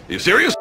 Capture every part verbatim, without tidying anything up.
Are you serious?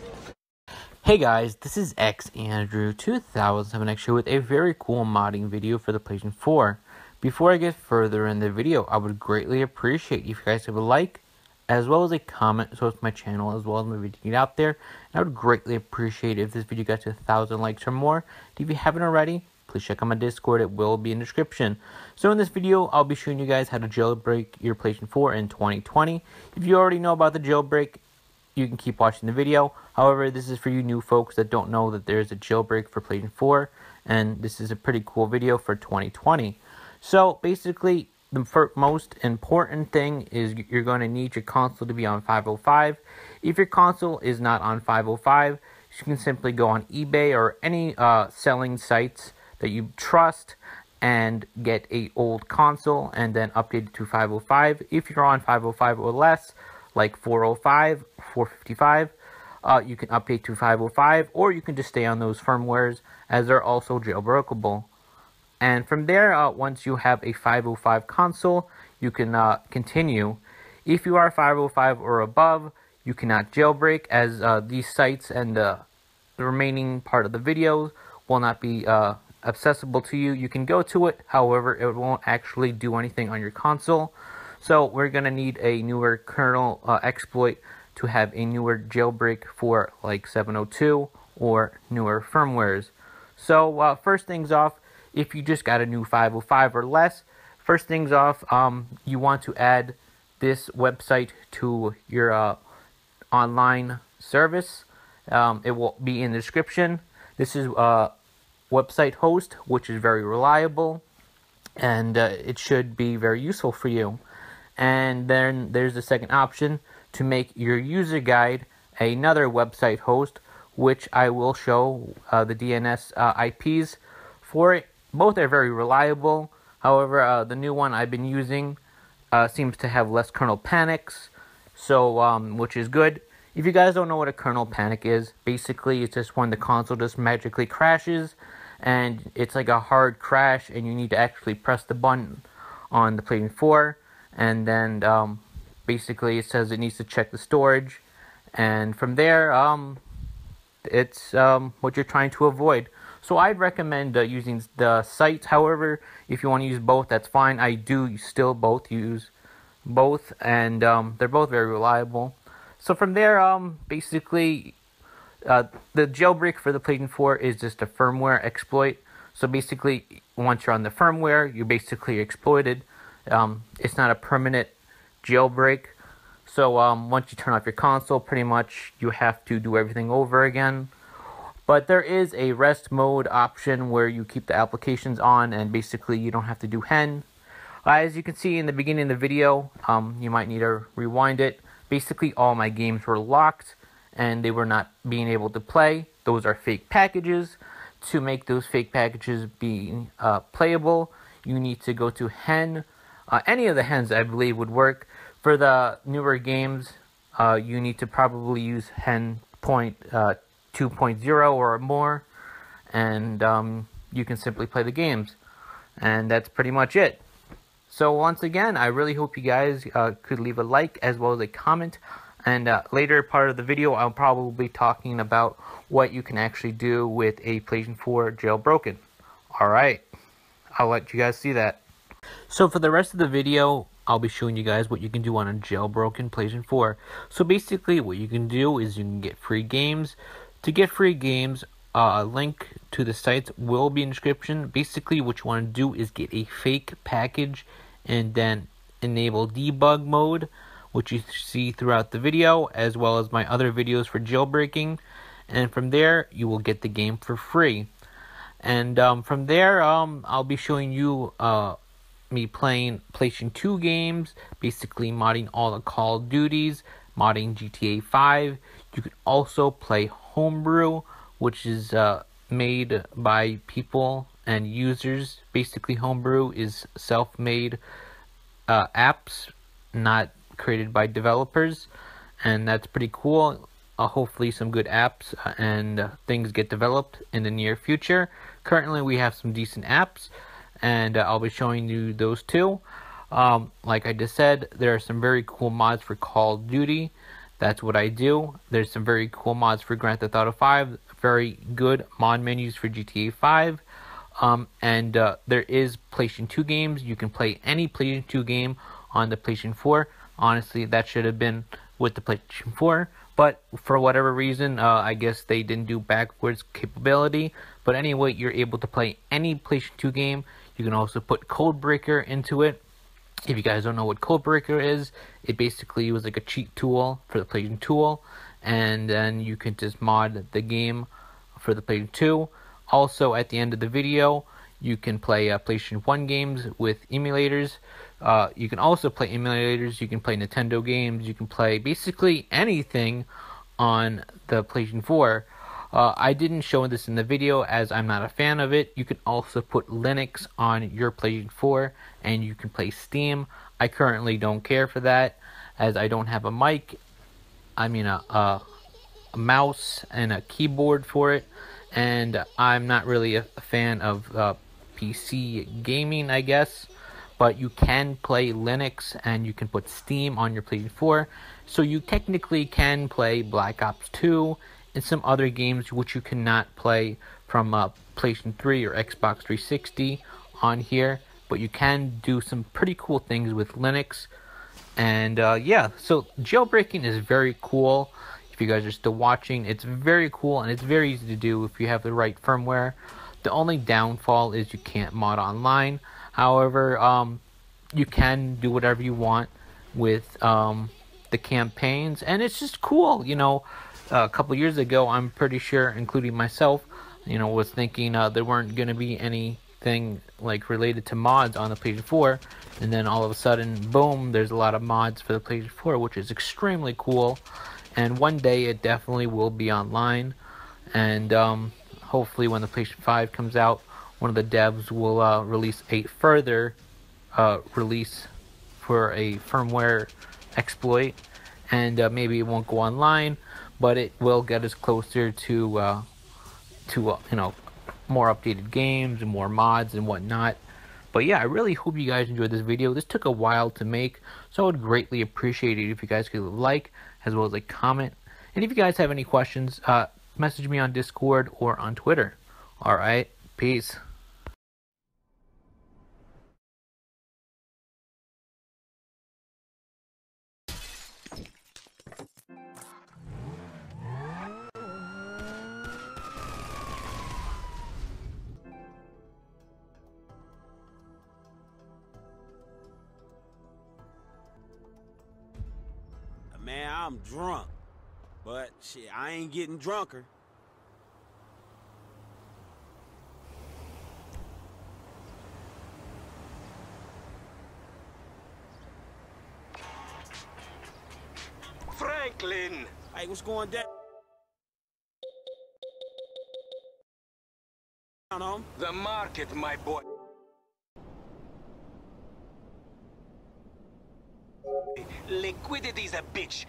Hey guys, this is X Andrew two thousand seven X here with a very cool modding video for the PlayStation four. Before I get further in the video, I would greatly appreciate if you guys have a like, as well as a comment, so it's my channel as well as my video get out there. And I would greatly appreciate if this video got to a thousand likes or more. And if you haven't already, please check out my Discord, it will be in the description. So in this video, I'll be showing you guys how to jailbreak your PlayStation four in twenty twenty. If you already know about the jailbreak, you can keep watching the video. However, this is for you new folks that don't know that there's a jailbreak for PlayStation four, and this is a pretty cool video for twenty twenty. So basically, the first, most important thing is you're going to need your console to be on five oh five. If your console is not on five oh five, you can simply go on eBay or any uh, selling sites that you trust and get a old console and then update it to five oh five. If you're on five oh five or less, like four oh five, four fifty-five, uh, you can update to five oh five, or you can just stay on those firmwares as they're also jailbreakable. And from there, uh, once you have a five oh five console, you can uh, continue. If you are five oh five or above, you cannot jailbreak, as uh, these sites and uh, the remaining part of the videos will not be uh, accessible to you. You can go to it, however, it won't actually do anything on your console. So we're going to need a newer kernel uh, exploit to have a newer jailbreak for like seven oh two or newer firmwares. So uh, first things off, if you just got a new five oh five or less, first things off, um, you want to add this website to your uh, online service. Um, it will be in the description. This is a website host, which is very reliable, and uh, it should be very useful for you. And then there's the second option to make your user guide another website host, which I will show uh, the D N S uh, I Ps for it. Both are very reliable. However, uh, the new one I've been using uh, seems to have less kernel panics, so um, which is good. If you guys don't know what a kernel panic is, basically it's just when the console just magically crashes, and it's like a hard crash, and you need to actually press the button on the PlayStation four. And then um, basically it says it needs to check the storage, and from there um, it's um, what you're trying to avoid. So I'd recommend uh, using the sites. However, if you want to use both, that's fine. I do still both use both, and um, they're both very reliable. So from there, um, basically uh, the jailbreak for the PlayStation four is just a firmware exploit. So basically, once you're on the firmware, you're basically exploited. Um, it's not a permanent jailbreak, so um, once you turn off your console, pretty much you have to do everything over again. But there is a rest mode option where you keep the applications on, and basically you don't have to do hen. Uh, as you can see in the beginning of the video, um, you might need to rewind it. Basically all my games were locked and they were not being able to play. Those are fake packages. To make those fake packages be uh, playable, you need to go to hen. Uh, any of the hens, I believe, would work. For the newer games, uh, you need to probably use hen point uh, two point oh or more, and um, you can simply play the games. And that's pretty much it. So once again, I really hope you guys uh, could leave a like as well as a comment. And uh, later part of the video, I'll probably be talking about what you can actually do with a PlayStation four jailbroken. Alright, I'll let you guys see that. So for the rest of the video, I'll be showing you guys what you can do on a jailbroken PlayStation four. So basically what you can do is you can get free games. To get free games, uh, a link to the sites will be in the description. Basically what you want to do is get a fake package and then enable debug mode, which you see throughout the video, as well as my other videos for jailbreaking. And from there, you will get the game for free. And um, from there, um, I'll be showing you uh, me playing PlayStation two games, basically modding all the Call of Duties, modding G T A five. You can also play Homebrew, which is uh, made by people and users. Basically, Homebrew is self-made uh, apps, not created by developers, and that's pretty cool. Uh, hopefully some good apps uh, and uh, things get developed in the near future. Currently we have some decent apps, and uh, I'll be showing you those too. Um, like I just said, there are some very cool mods for Call of Duty that's what I do. There's some very cool mods for Grand Theft Auto five, very good mod menus for G T A five, um, and uh, there is PlayStation two games. You can play any PlayStation two game on the PlayStation four. Honestly, that should have been with the PlayStation four, but for whatever reason, uh, I guess they didn't do backwards capability. But anyway, you're able to play any PlayStation two game. You can also put Codebreaker into it. If you guys don't know what Codebreaker is, it basically was like a cheat tool for the PlayStation tool, and then you can just mod the game for the PlayStation two. Also, at the end of the video, you can play uh, PlayStation one games with emulators. Uh, you can also play emulators. You can play Nintendo games. You can play basically anything on the PlayStation four. Uh, I didn't show this in the video as I'm not a fan of it. You can also put Linux on your PlayStation four and you can play Steam. I currently don't care for that as I don't have a mic, I mean a, a, a mouse and a keyboard for it, and I'm not really a, a fan of uh, P C gaming, I guess. But you can play Linux and you can put Steam on your PlayStation four, so you technically can play Black Ops two and some other games which you cannot play from uh, PlayStation three or Xbox three sixty on here, but you can do some pretty cool things with Linux. And uh, yeah, so jailbreaking is very cool. If you guys are still watching, it's very cool and it's very easy to do if you have the right firmware. The only downfall is you can't mod online. However, um, you can do whatever you want with um, the campaigns, and it's just cool. You know, uh, a couple years ago, I'm pretty sure, including myself, you know, was thinking uh, there weren't going to be anything like related to mods on the PlayStation four, and then all of a sudden, boom, there's a lot of mods for the PlayStation four, which is extremely cool. And one day, it definitely will be online, and um, hopefully, when the PlayStation five comes out, one of the devs will uh, release a further uh, release for a firmware exploit, and uh, maybe it won't go online, but it will get us closer to uh, to uh, you know, more updated games and more mods and whatnot. But yeah, I really hope you guys enjoyed this video. This took a while to make, so I would greatly appreciate it if you guys could like as well as a comment. And if you guys have any questions, uh, message me on Discord or on Twitter. All right, peace. Man, I'm drunk, but shit, I ain't getting drunker. Franklin! Hey, what's going down? On? The market, my boy. Liquidity's a bitch.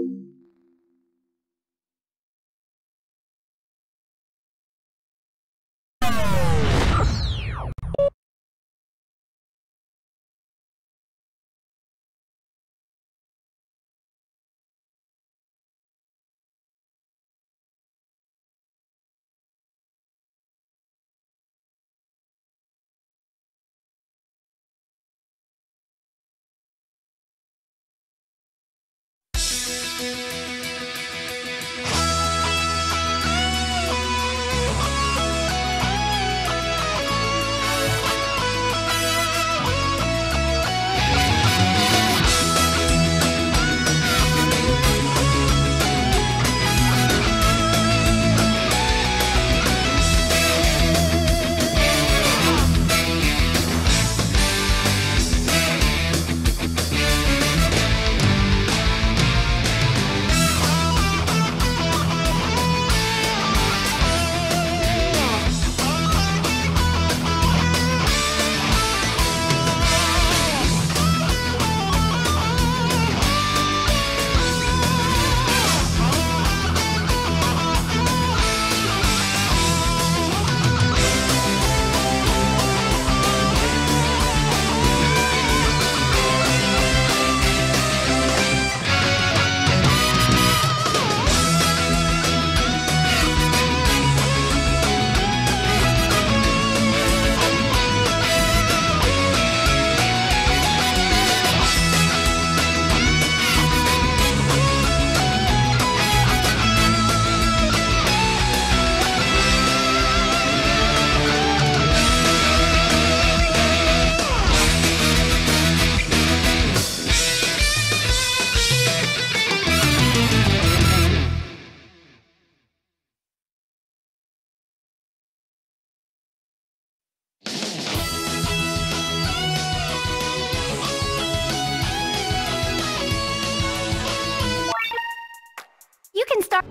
You can start.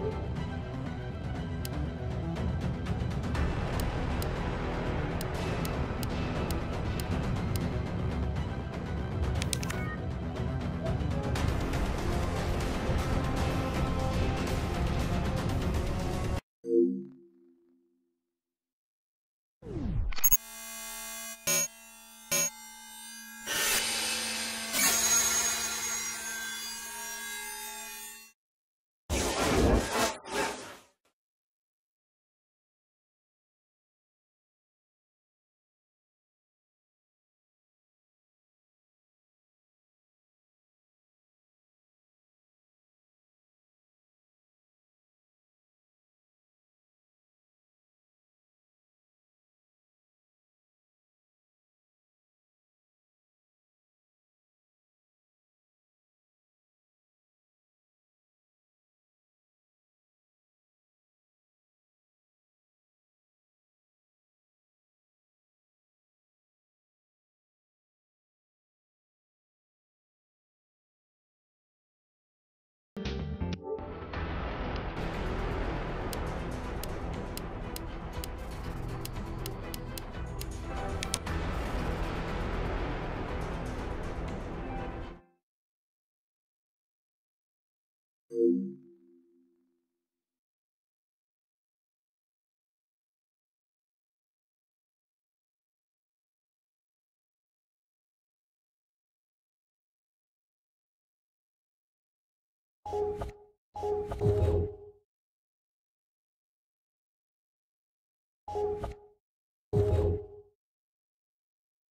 You